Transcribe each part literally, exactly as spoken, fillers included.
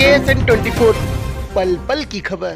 S N twenty four, पल पल की खबर।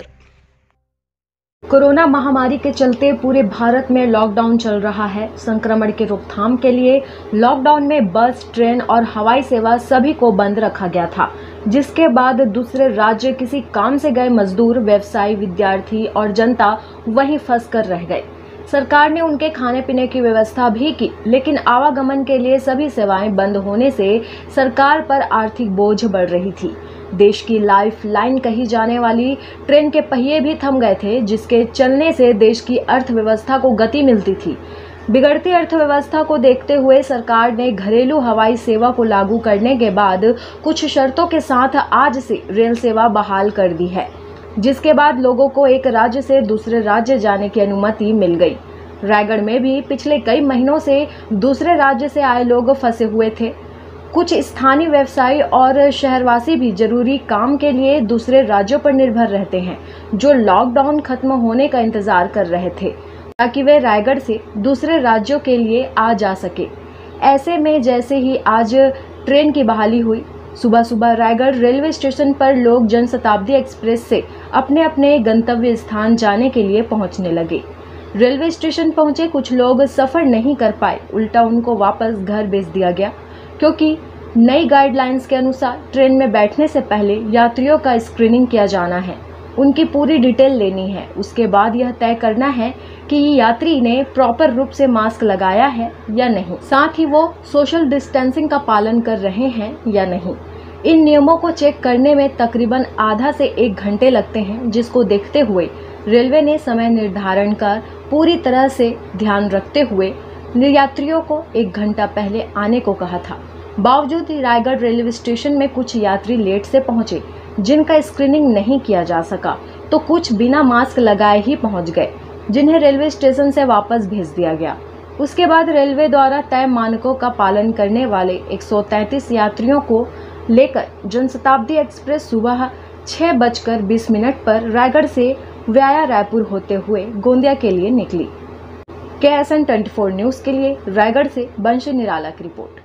कोरोना महामारी के चलते पूरे भारत में लॉकडाउन चल रहा है। संक्रमण के रोकथाम के लिए लॉकडाउन में बस, ट्रेन और हवाई सेवा सभी को बंद रखा गया था, जिसके बाद दूसरे राज्य किसी काम से गए मजदूर, व्यवसायी, विद्यार्थी और जनता वहीं फंस कर रह गए। सरकार ने उनके खाने पीने की व्यवस्था भी की, लेकिन आवागमन के लिए सभी सेवाएं बंद होने से सरकार पर आर्थिक बोझ बढ़ रही थी। देश की लाइफ लाइन कही जाने वाली ट्रेन के पहिए भी थम गए थे, जिसके चलने से देश की अर्थव्यवस्था को गति मिलती थी। बिगड़ती अर्थव्यवस्था को देखते हुए सरकार ने घरेलू हवाई सेवा को लागू करने के बाद कुछ शर्तों के साथ आज से रेल सेवा बहाल कर दी है, जिसके बाद लोगों को एक राज्य से दूसरे राज्य जाने की अनुमति मिल गई। रायगढ़ में भी पिछले कई महीनों से दूसरे राज्य से आए लोग फंसे हुए थे। कुछ स्थानीय व्यवसायी और शहरवासी भी जरूरी काम के लिए दूसरे राज्यों पर निर्भर रहते हैं, जो लॉकडाउन खत्म होने का इंतजार कर रहे थे ताकि वे रायगढ़ से दूसरे राज्यों के लिए आ जा सके। ऐसे में जैसे ही आज ट्रेन की बहाली हुई, सुबह सुबह रायगढ़ रेलवे स्टेशन पर लोग जनशताब्दी एक्सप्रेस से अपने अपने गंतव्य स्थान जाने के लिए पहुंचने लगे। रेलवे स्टेशन पहुंचे कुछ लोग सफर नहीं कर पाए, उल्टा उनको वापस घर भेज दिया गया, क्योंकि नई गाइडलाइंस के अनुसार ट्रेन में बैठने से पहले यात्रियों का स्क्रीनिंग किया जाना है, उनकी पूरी डिटेल लेनी है। उसके बाद यह तय करना है कि यात्री ने प्रॉपर रूप से मास्क लगाया है या नहीं, साथ ही वो सोशल डिस्टेंसिंग का पालन कर रहे हैं या नहीं। इन नियमों को चेक करने में तकरीबन आधा से एक घंटे लगते हैं, जिसको देखते हुए रेलवे ने समय निर्धारण कर पूरी तरह से ध्यान रखते हुए यात्रियों को एक घंटा पहले आने को कहा था। बावजूद रायगढ़ रेलवे स्टेशन में कुछ यात्री लेट से पहुंचे, जिनका स्क्रीनिंग नहीं किया जा सका, तो कुछ बिना मास्क लगाए ही पहुंच गए, जिन्हें रेलवे स्टेशन से वापस भेज दिया गया। उसके बाद रेलवे द्वारा तय मानकों का पालन करने वाले एक सौ तैंतीस यात्रियों को लेकर जनशताब्दी एक्सप्रेस सुबह छह बजकर बीस मिनट पर रायगढ़ से वाया रायपुर होते हुए गोंदिया के लिए निकली। K S N twenty four news के लिए रायगढ़ से बंशी निराला की रिपोर्ट।